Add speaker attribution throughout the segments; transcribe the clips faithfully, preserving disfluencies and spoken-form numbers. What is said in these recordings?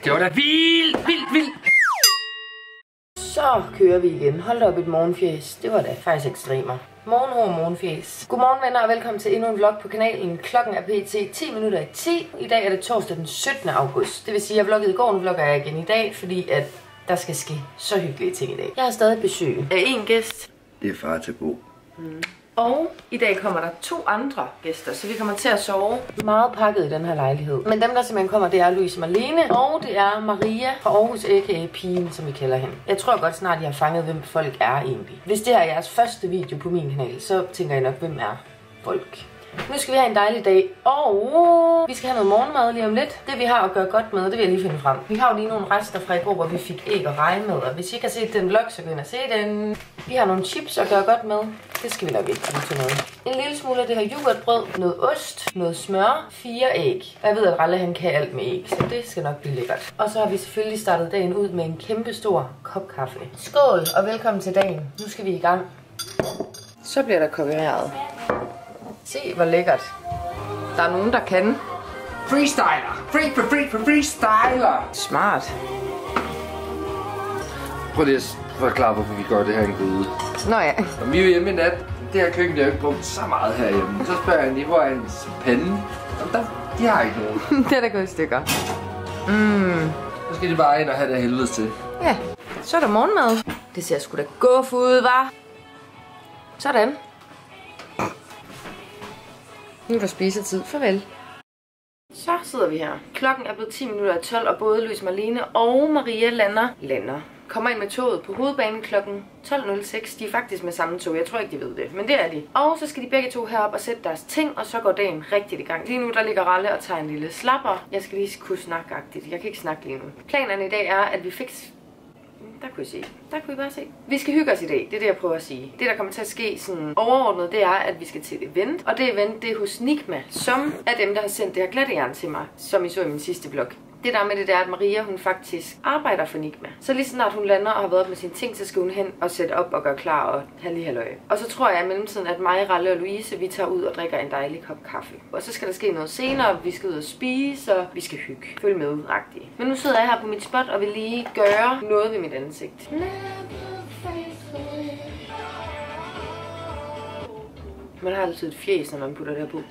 Speaker 1: Det var da vildt, vildt, vildt.
Speaker 2: Så kører vi igen. Hold da op et morgenfjes. Det var da faktisk ekstremer. Morgenhår morgenfjes. Godmorgen venner og velkommen til endnu en vlog på kanalen. Klokken er pt. ti minutter i ti. I dag er det torsdag den syttende august. Det vil sige, at jeg vloggede i går, nu vlogger jeg igen i dag, fordi at der skal ske så hyggelige ting i dag. Jeg har stadig besøg af en gæst.
Speaker 1: Det er far til Bo.
Speaker 2: Mm. Og i dag kommer der to andre gæster, så vi kommer til at sove meget pakket i den her lejlighed. Men dem, der simpelthen kommer, det er Louise Marlene, og det er Maria fra Aarhus, a k a. Pigen, som vi kalder hende. Jeg tror godt snart, I har fanget, hvem folk er egentlig. Hvis det her er jeres første video på min kanal, så tænker I nok, hvem er folk. Nu skal vi have en dejlig dag, og vi skal have noget morgenmad lige om lidt. Det vi har at gøre godt med, det vil jeg lige finde frem. Vi har jo lige nogle rester fra i går, hvor vi fik æg og reje med, og hvis I ikke har set den vlog, så gå ind og se den. Vi har nogle chips at gøre godt med. Det skal vi nok ikke komme til noget. En lille smule af det her yoghurtbrød, noget ost, noget smør, fire æg. Og jeg ved, at Ralle han kan alt med æg, så det skal nok blive lækkert. Og så har vi selvfølgelig startet dagen ud med en kæmpe stor kop kaffe. Skål og velkommen til dagen. Nu skal vi i gang. Så bliver der kokkereret. Se hvor lækkert. Der er nogen, der kan.
Speaker 1: Freestyler! Free, free, free, free, freestyler!
Speaker 2: Smart.
Speaker 1: Prøv lige at forklare, hvorfor vi gør det her i en gryde.
Speaker 2: Nå ja.
Speaker 1: Og vi er hjemme i nat. Det her køkken, det er jo ikke brugt så meget herhjemme. Så spørger jeg lige, hvor er hans pande? Og der, de har ikke noget.
Speaker 2: Det er da gået i stykker. Mm.
Speaker 1: Så skal de bare ind og have det helvedes til.
Speaker 2: Ja, så er der morgenmad. Det ser sgu da guf ud, hva'? Sådan. Nu er der spisetid. Farvel. Så sidder vi her. Klokken er blevet ti minutter i tolv, og både Louise Marlene og Maria lander. Lander. Kommer ind med toget på hovedbanen klokken tolv nul seks. De er faktisk med samme tog. Jeg tror ikke, de ved det, men det er de. Og så skal de begge to herop og sætte deres ting, og så går dagen rigtig i gang. Lige nu der ligger Ralle og tager en lille slapper. Jeg skal lige kunne snakke-agtigt. Jeg kan ikke snakke lige nu. Planerne i dag er, at vi fik... Der kunne I se. Der kunne I bare se. Vi skal hygge os i dag. Det er det, jeg prøver at sige. Det, der kommer til at ske sådan overordnet, det er, at vi skal til et event. Og det event, det er hos Nigma, som er dem, der har sendt det her glattejern til mig, som I så i min sidste vlog. Det der med det, der er, at Maria, hun faktisk arbejder for Nigma. Så lige snart hun lander og har været op med sine ting, så skal hun hen og sætte op og gøre klar og have lige halløj. Og så tror jeg i mellemtiden, at mig, Ralle og Louise, vi tager ud og drikker en dejlig kop kaffe. Og så skal der ske noget senere, vi skal ud og spise, og vi skal hygge. Følg med, agtigt. Men nu sidder jeg her på mit spot og vil lige gøre noget ved mit ansigt. Man har altid et fjes, når man putter det her på.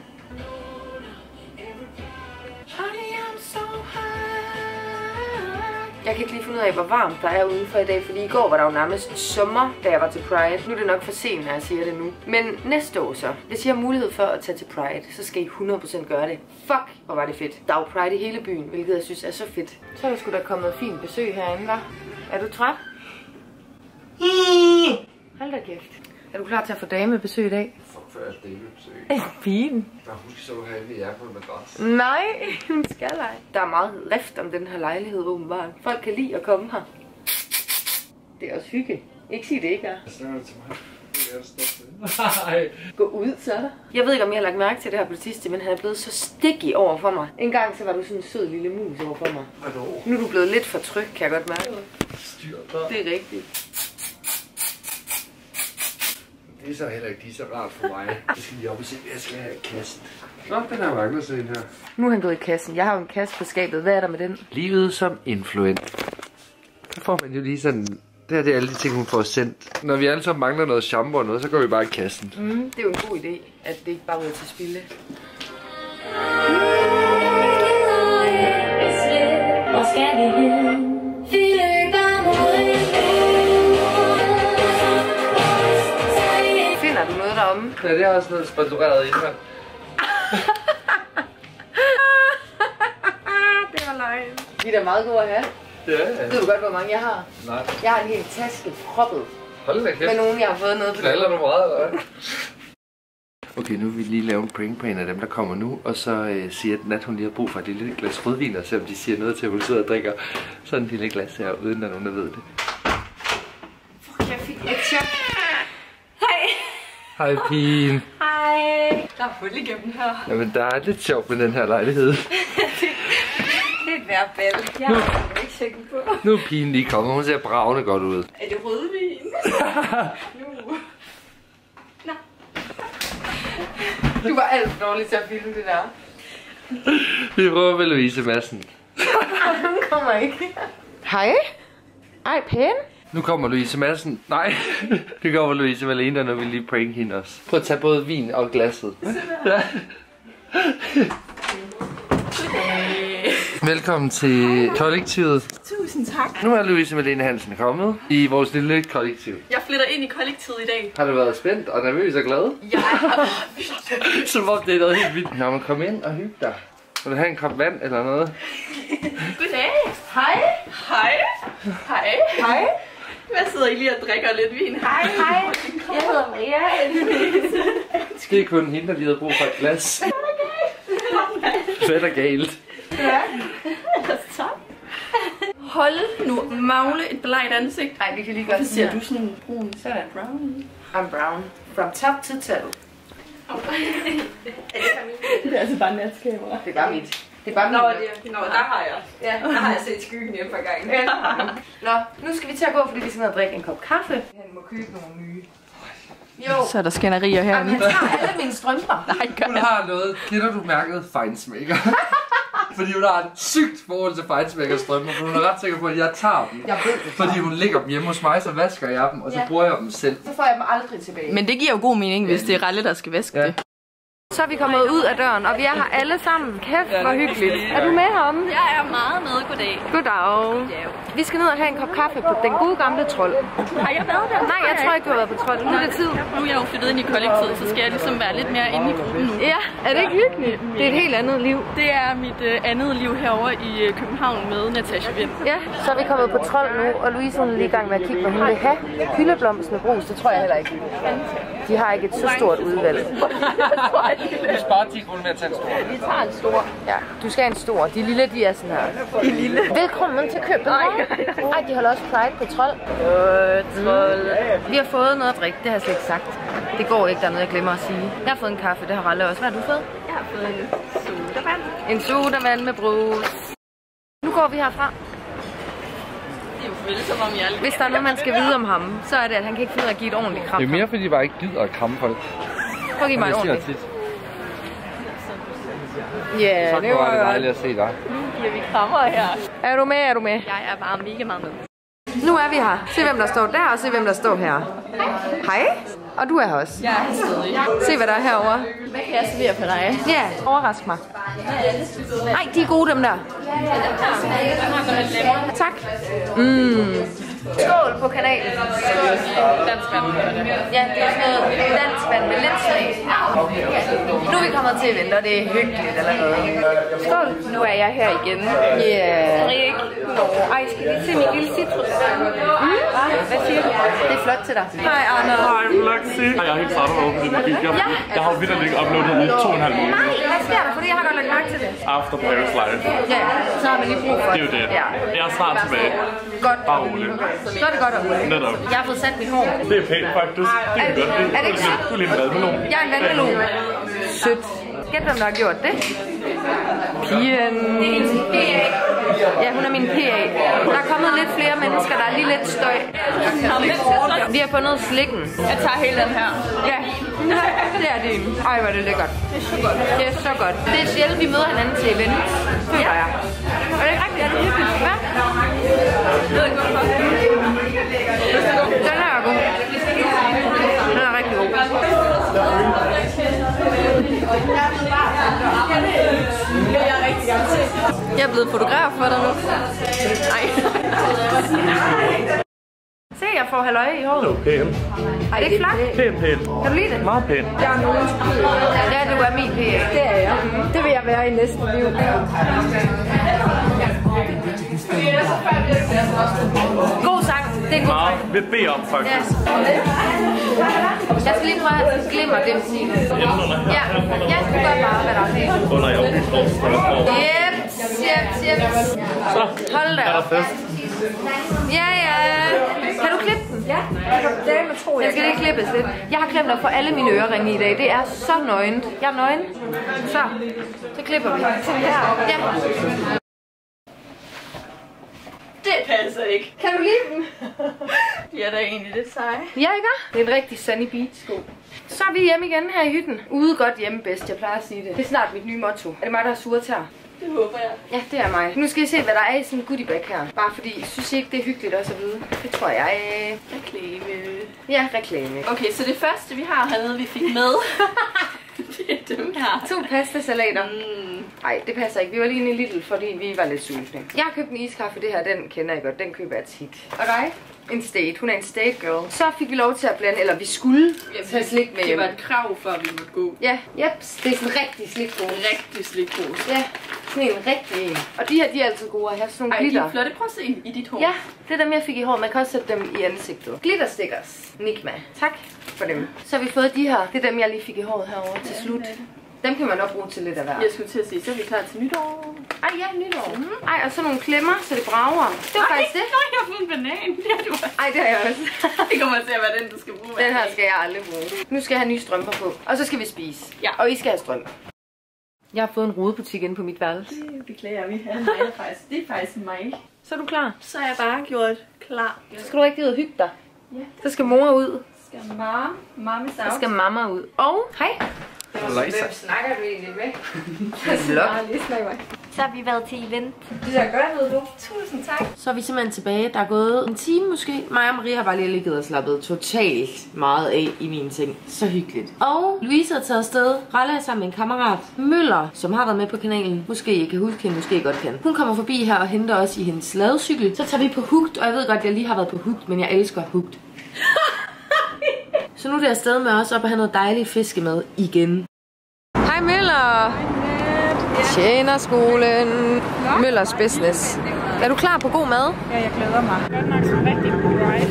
Speaker 2: Jeg kan ikke lige finde ud af, hvor varmt der er udenfor i dag, fordi i går var der jo nærmest sommer, da jeg var til Pride. Nu er det nok for sent, når jeg siger det nu. Men næste år så, hvis I har mulighed for at tage til Pride, så skal I hundrede procent gøre det. Fuck, hvor var det fedt. Der er jo Pride i hele byen, hvilket jeg synes er så fedt. Så er der sgu da kommet fint besøg herinde, hva'? Er du træt? Hold da kæft. Er du klar til at få damebesøg i dag?
Speaker 1: Fuck, for alt damebesøg.
Speaker 2: Pigen.
Speaker 1: Der husk så her, vi er på en madras.
Speaker 2: Nej, hun skal ej. Der er meget rift om den her lejlighed, åbenbart. Folk kan lide at komme her. Det er også hygge. Ikke sige det ikke er.
Speaker 1: Jeg snakker til mig. Nej.
Speaker 2: Gå ud så. Jeg ved ikke, om jeg har lagt mærke til det her på det sidste, men han er blevet så sticky over for mig. En gang så var du sådan en sød lille mus over for mig. Nu er du blevet lidt for tryg, kan jeg godt mærke.
Speaker 1: Styr.
Speaker 2: Det er rigtigt.
Speaker 1: Det er så heller ikke lige så rart for mig. Jeg skal lige op og se, hvad jeg skal have i kassen. Nå, den her mangler så en her.
Speaker 2: Nu er han gået i kassen. Jeg har jo en kasse på skabet. Hvad er der med den?
Speaker 1: Livet som influent. Så får man jo lige sådan... Det her det er alle de ting, hun får sendt. Når vi alle sammen mangler noget shampoo og noget, så går vi bare i kassen.
Speaker 2: Mm, det er jo en god idé, at det ikke bare bliver til spilde. Hvor skal vi hen? Finder du noget deromme?
Speaker 1: Ja, det er også noget sponsoreret indhold.
Speaker 2: Det var løgn. De er da meget gode at have.
Speaker 1: Ja, ja.
Speaker 2: Ved du godt, hvor mange jeg har?
Speaker 1: Nej.
Speaker 2: Jeg har en hel taske proppet.
Speaker 1: Hold da kæft.
Speaker 2: Med nogen, jeg har fået noget på.
Speaker 1: Knaller du meget, eller hvad? Okay, nu vil vi lige lave en prank på en af dem, der kommer nu. Og så øh, siger den, at hun lige har brug for et lille glas rødvin, og se om de siger noget til, at hun sidder og drikker sådan en lille glas her, uden at nogen der ved det.
Speaker 2: Fuck, jeg fik et chok. Hej.
Speaker 1: Hej, pigen.
Speaker 2: Hej. Der er hul igennem her.
Speaker 1: Jamen, der er lidt sjovt med den her lejlighed.
Speaker 2: Det er et værbæl. Jeg har ikke tjekket på.
Speaker 1: Nu er pigen lige kommet. Hun ser bravende godt ud.
Speaker 2: Er det rødvin? Nu. Nå. Du var alt for dårlig til at filme det der.
Speaker 1: Vi prøver med Louise Madsen.
Speaker 2: Hun kommer ikke. Hej. Ej, pæn.
Speaker 1: Nu kommer Louise Madsen. Nej, nu kommer Louise Malene, når vi lige prank hende også. Prøv at tage både vin og glasset. Ja. Velkommen til kollektivet.
Speaker 3: Tusind tak.
Speaker 1: Nu er Louise Malene Hansen kommet i vores lille kollektiv.
Speaker 3: Jeg flytter ind i kollektivet i dag.
Speaker 1: Har du været spændt og nervøs og glad?
Speaker 3: Ja.
Speaker 1: Som om det er noget helt vildt. Nå, men kom ind og hygge dig. Vil du have en kop vand eller noget?
Speaker 3: Goddag. Hej. Hej. Hej. Hej. Hvad sidder I lige og drikker lidt vin? Hej. Hej. Jeg hedder Maria.
Speaker 1: Det er kun hende, der lige havde brug for et glas. Fedt og galt.
Speaker 3: Ja. Så. Hold nu, Magle, et belejt ansigt.
Speaker 2: Ej, vi kan lige gøre
Speaker 3: sådan her. Du sådan brun? Så er der brown.
Speaker 2: I'm brown. From top to tail.
Speaker 3: Det er altså bare natkamera.
Speaker 2: Det er bare mit. Det er bare
Speaker 3: Nå, det, nå, der har jeg. Ja, der har jeg set skyggen hjemme for gangen.
Speaker 2: Nå, nu skal vi til at gå, fordi vi skal ned og drikke en kop kaffe. Han må købe nogle nye. Jo.
Speaker 3: Så er der skænderier herinde.
Speaker 2: Jamen, jeg tager alle mine strømper.
Speaker 3: Nej, gør
Speaker 1: Hun har noget. Kender du mærket Feinschmecker? Fordi hun har et sygt forhold til Feinschmecker strømper, for hun er ret sikker på, at jeg tager dem.
Speaker 2: Jeg ved det.
Speaker 1: Fordi hun lægger dem hjemme hos mig, så vasker jeg dem, og så bruger jeg dem selv.
Speaker 2: Så får jeg dem aldrig tilbage.
Speaker 3: Men det giver jo god mening, hvis det er Ralle, der skal vaske
Speaker 1: Ja.
Speaker 3: det.
Speaker 2: Så er vi kommet ud af døren, og vi er her alle sammen. Kæft, hvor hyggeligt. Er du med heromme?
Speaker 3: Jeg er meget med, goddag.
Speaker 2: Goddag. Vi skal ned og have en kop kaffe på den gode gamle Trold.
Speaker 3: Har jeg været der?
Speaker 2: Nej, jeg tror ikke, du har været på Trold. Nu er det tid.
Speaker 3: Nu er jeg jo flyttet ind i kollektivet, så skal jeg ligesom være lidt mere inde i gruppen nu.
Speaker 2: Ja, er det ikke hyggeligt? Det er et helt andet liv.
Speaker 3: Det er mit øh, andet liv herovre i øh, København med Natasha Vind.
Speaker 2: Ja, så er vi kommet på Trold nu, og Louise hun er lige i gang med at kigge på, hun vil have hyldeblomst med brus. Det tror jeg heller ikke. De har ikke et så stort udvalg.
Speaker 1: Du sparer ti kroner med at tage en stor.
Speaker 2: Vi tager en stor. Ja, du skal have en stor. De lille, de er sådan her. De lille. Velkommen til København. Ej, de holder også Pride på Trold. Øh, Trold. Vi har fået noget at drikke, det har jeg slet ikke sagt. Det går ikke, der er noget, jeg glemmer at sige. Jeg har fået en kaffe, det har Ralle også. Hvad har du fået?
Speaker 3: Jeg har fået en sodavand.
Speaker 2: En sodavand med brus. Nu går vi herfra.
Speaker 3: Det er jo vel, som om jeg
Speaker 2: Hvis der er noget, man skal vide om ham, så er det, at han kan ikke finde ud af at give et ordentligt kram.
Speaker 1: Det er mere, fordi de bare ikke gider at kramme folk.
Speaker 2: Prøv at give mig et ordentligt.
Speaker 1: tit.
Speaker 2: Ja,
Speaker 1: Så
Speaker 2: det
Speaker 1: var det
Speaker 2: var
Speaker 1: dejligt at se dig.
Speaker 3: Nu giver vi krammer her.
Speaker 2: Er du med? Er du med?
Speaker 3: Jeg er bare mega meget med.
Speaker 2: Nu er vi her. Se hvem der står der, og se hvem der står her. Hej. Og du er her også.
Speaker 3: Jeg er stadig.
Speaker 2: Se hvad der er herovre.
Speaker 3: Hvad kan jeg servere for dig?
Speaker 2: Ja, overrask mig. Nej, de er gode dem der. Tak. Mm. Skål på kanalen.
Speaker 3: Danskvand.
Speaker 2: Ja, det er sådan noget danskvand med lidt smag. Nu er vi kommet til event, og det er hyggeligt eller noget. Skål.
Speaker 3: Nu er jeg her igen.
Speaker 2: Yeah.
Speaker 3: Rik.
Speaker 2: Nå, ej, skal vi se min lille citrus? Mm. Hvad siger du? Det er flot til dig. Hej, Arne.
Speaker 4: Hej, Blaxi. Jeg er helt træt af at åbne den. Jeg,
Speaker 2: Ja.
Speaker 4: jeg har vildt ikke uploadet i to og en halv måned.
Speaker 2: Nej, hvad sker der? Fordi jeg har godt lagt mærke til det.
Speaker 4: After Paris Live.
Speaker 2: Ja, så har man lige brug for
Speaker 4: Det er jo det.
Speaker 2: Ja.
Speaker 4: Jeg er snart tilbage.
Speaker 2: Godt.
Speaker 4: Bare roligt.
Speaker 2: Så er det godt at høre.
Speaker 4: Netop.
Speaker 2: Jeg har fået sat mit hår.
Speaker 4: Det er pænt faktisk. Det er godt.
Speaker 2: Er det ikke
Speaker 4: lidt, du er lidt glad med nogen.
Speaker 2: Jeg er en vandmelon. Sødt. Gæt hvem der har gjort det. Pigen. Ja, hun er min P A. Der er kommet lidt flere mennesker, der er lige lidt støj. Vi har fundet slikken.
Speaker 3: Jeg tager hele den her.
Speaker 2: Ja, det er din. Ej, hvor er det lækkert. Det er så godt. Det er så godt. Det er sjældent, vi møder hinanden til event. Føler jeg. Er det ikke rigtigt? Er det hyggeligt? Hvad?
Speaker 3: Jeg ved ikke hvorfor.
Speaker 2: Den her er god. Den er rigtig god.
Speaker 3: Jeg er blevet fotograf for dig nu. Nej.
Speaker 2: Se, jeg får halløj i håret.
Speaker 4: Det er pænt.
Speaker 2: Er det ikke flot?
Speaker 4: Pænt, pænt.
Speaker 2: Kan du lide det?
Speaker 4: Meget pænt.
Speaker 2: Jeg er nogen. Ja, du er min P A. Det er jeg. Det vil jeg være i næste liv. God sang. Det er en god sang.
Speaker 4: Meget. Vil bede om, faktisk.
Speaker 2: Ja. Jeg skal lige prøve at glimre dem sige. Ja, jeg skal godt bare, hvad der er det.
Speaker 4: Under jeg
Speaker 2: Jep, jep, jep.
Speaker 4: Så
Speaker 2: Hold da
Speaker 4: er der
Speaker 2: op.
Speaker 4: fest.
Speaker 2: Ja, ja. Kan du klippe den? Ja. Den skal lige klippes lidt. Jeg har glemt at få alle mine øreringe i dag. Det er så nøgent. Jeg er nøgen. Så, så klipper vi. Ja.
Speaker 3: Det passer ikke.
Speaker 2: Kan du lide den?
Speaker 3: De er da egentlig lidt seje.
Speaker 2: Ja, ikke? Det er en rigtig Sunny Beach sko. Så er vi hjemme igen her i hytten. Ude godt, hjemme bedst. Jeg plejer at sige det. Det er snart mit nye motto. Er det mig, der har sure tær?
Speaker 3: Det håber jeg.
Speaker 2: Ja, det er mig. Nu skal I se, hvad der er i sådan en goodiebag her. Bare fordi, synes I ikke, det er hyggeligt også at vide? Det tror jeg.
Speaker 3: Reklame.
Speaker 2: Ja, reklame.
Speaker 3: Okay, så det første, vi har hernede, vi fik med, det er dem her.
Speaker 2: To pastasalater.
Speaker 3: Mm.
Speaker 2: Nej, det passer ikke. Vi var lige inde i Lidl, fordi vi var lidt sultne. Jeg har købt en iskaffe, det her, den kender jeg godt. Den køber jeg tit. Og dig? En state. Hun er en state girl. Så fik vi lov til at blande, eller vi skulle
Speaker 3: ja,
Speaker 2: tage slik med
Speaker 3: det
Speaker 2: hjem.
Speaker 3: var et krav, før vi måtte gå.
Speaker 2: Ja, jeps. Det er sådan en rigtig slikpose.
Speaker 3: Rigtig slikpose.
Speaker 2: Ja, sådan en rigtig en. Og de her, de er altid gode at have. Sådan nogle
Speaker 3: Ej,
Speaker 2: glitter.
Speaker 3: de er flotte. Prøv at se i dit hår.
Speaker 2: Ja, det er dem, jeg fik i håret. Man kan også sætte dem i ansigtet. Glitterstickers. Nikma. Tak for dem. Så har vi fået de her. Det er dem, jeg lige fik i håret herovre til slut. Dem kan man også bruge til lidt af hvert.
Speaker 3: Jeg skulle til at sige, så er vi klar til nytår.
Speaker 2: Ej, ja, nytår. Mm. Ej, og så nogle klemmer, så det brager. Det var
Speaker 3: Ej,
Speaker 2: faktisk det.
Speaker 3: Nej, jeg har fået en banan. Det har du også.
Speaker 2: Ej, det har jeg også.
Speaker 3: Det kommer til at være den, du skal bruge.
Speaker 2: Den her skal jeg aldrig bruge. Nu skal jeg have nye strømper på. Og så skal vi spise.
Speaker 3: Ja.
Speaker 2: Og I skal have strømper. Jeg har fået en rodebutik inde på mit værelse.
Speaker 3: Det beklager vi. Ja, mig er faktisk. Det er faktisk mig.
Speaker 2: Så er du klar?
Speaker 3: Så er jeg bare gjort klar.
Speaker 2: Så skal du rigtig ud og hygge dig.
Speaker 3: Ja.
Speaker 2: Så skal mor ud.
Speaker 3: Skal mamma, mamma
Speaker 2: Så skal mamma ud. Og hej.
Speaker 1: Hvem
Speaker 2: snakker du egentlig med?
Speaker 5: Så har vi været til event.
Speaker 2: Det ser godt ud, du.
Speaker 3: Tusind tak.
Speaker 2: Så er vi simpelthen tilbage. Der er gået en time måske. Mig og Maria har bare lige ligget og slappet totalt meget af i mine ting. Så hyggeligt. Og Louise er taget afsted. Ralle er sammen med en kammerat. Møller, som har været med på kanalen. Måske I kan huske hende, måske I godt kan. Hun kommer forbi her og henter os i hendes ladecykel. Så tager vi på Hugt, og jeg ved godt, at jeg lige har været på Hugt, men jeg elsker Hugt. Så nu er det afsted med os op og have noget dejligt fiskemad igen. Hej Møller! Tjenerskolen. Møllers Business. Er du klar på god mad?
Speaker 6: Ja, jeg glæder mig. Godt nok sådan rigtig bright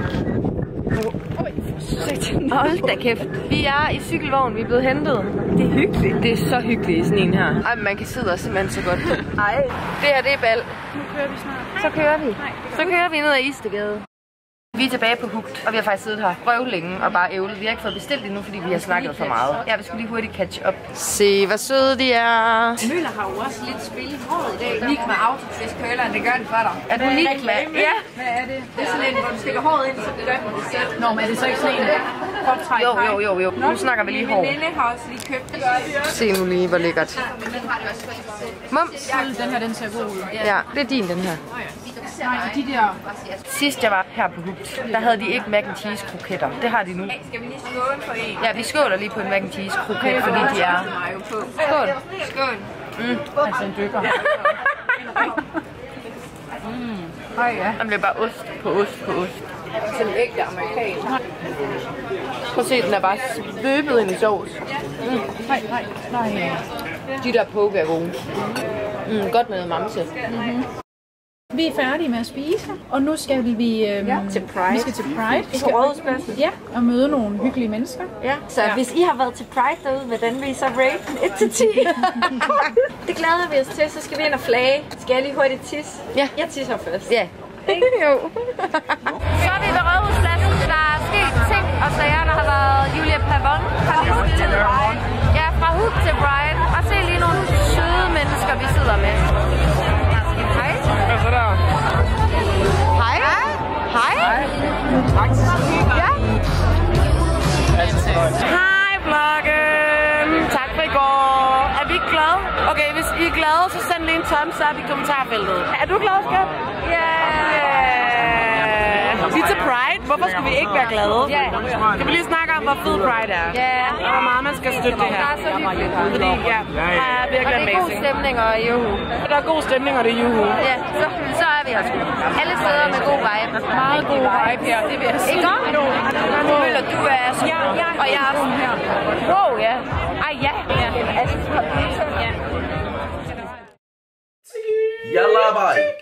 Speaker 6: week.
Speaker 2: Hold da kæft. Vi er i cykelvogn, vi er blevet hentet. Det er hyggeligt. Det er så hyggeligt i sådan en her. Ej, man kan sidde og simpelthen så godt. Ej. Det her, det er bal.
Speaker 6: Nu kører vi snart.
Speaker 2: Så kører vi. Så kører vi ned ad Istegade. Vi er tilbage på Hugt, og vi har faktisk siddet her røv længe og bare ævlet. Vi har ikke fået bestilt endnu, fordi vi har snakket for meget. Ja, vi skulle lige hurtigt catch up. Se, hvor søde de er.
Speaker 6: Møller har jo også lidt spil i håret i dag. Lig med autofisk køleren, det gør den for dig.
Speaker 2: Er du lige med? Ja.
Speaker 6: Hvad er det? Det er sådan en, hvor du stikker håret ind, så det gør den det selv. Nå, men er det så ikke sådan en poptræk?
Speaker 2: Jo, jo, jo, jo. Nu snakker vi lige hår.
Speaker 6: Min veninde har også lige købt det.
Speaker 2: Se nu lige, hvor lækkert. Mums.
Speaker 6: Den her, den ser god ud.
Speaker 2: Ja, det er din, den her.
Speaker 6: Nej, de der...
Speaker 2: Sidst jeg var her på Hugt, der havde de ikke mac and cheese kroketter. Det har de nu.
Speaker 6: Skal vi lige skåle for en?
Speaker 2: Ja, vi skåler lige på en mac and cheese kroket, fordi de er... Skål.
Speaker 6: Skål.
Speaker 2: Mm.
Speaker 6: Altså en dykker. mm. Ej, ja.
Speaker 2: Den bliver bare ost på ost på ost.
Speaker 6: Sådan en ægte amerikaner.
Speaker 2: Prøv at se, den er bare svøbet ind i sovs.
Speaker 6: Mm. Nej, nej, nej.
Speaker 2: De der poke er gode. Mm, godt med noget mamse.
Speaker 6: Mm-hmm. Vi er færdige med at spise, og nu skal vi, øhm,
Speaker 2: ja, til Pride.
Speaker 6: Vi skal til Pride.
Speaker 2: Vi skal Rådhuspladsen.
Speaker 6: Ja, og møde nogle hyggelige mennesker.
Speaker 5: Ja. Så ja. Hvis I har været til Pride derude, hvordan vil I så rate et til ti? Det glæder vi os til, så skal vi ind og flage. Skal jeg lige hurtigt tisse?
Speaker 2: Ja.
Speaker 5: Jeg tisser først.
Speaker 2: Ja. Jo. Så er vi ved Rådhuspladsen. Der er sket ting og sager, der har været Julia Pavon. Fra Hugt til Pride. Ja, fra Hugt til Pride. Og se lige nogle søde mennesker, vi sidder med. Hej.
Speaker 4: Hvad så der?
Speaker 2: Hej. Hej.
Speaker 4: Tak.
Speaker 2: Ja. Hej, vloggen. Tak for i går. Er vi ikke glade? Okay, hvis I er glade, så send lige en thumbs up i kommentarfeltet. Er du glad, skat? Ja. Vi er til Pride. Hvorfor skulle vi ikke være glade? Ja. Kan vi lige snakke om, hvor fed Pride er? Ja. Og hvor meget man skal støtte det her. Det er så hyggeligt. Fordi, ja, det er virkelig amazing. Og det er god stemning og juhu. Der er god stemning og det er juhu. Ja, så, så er vi her sgu. Alle steder med god vibe.
Speaker 6: Meget god vibe her, det vil jeg sige.
Speaker 2: Ikke om? Møller, du er så
Speaker 6: ja, ja,
Speaker 2: og jeg er sådan her. Wow, ja. Ej, ja.
Speaker 7: Yalla bye.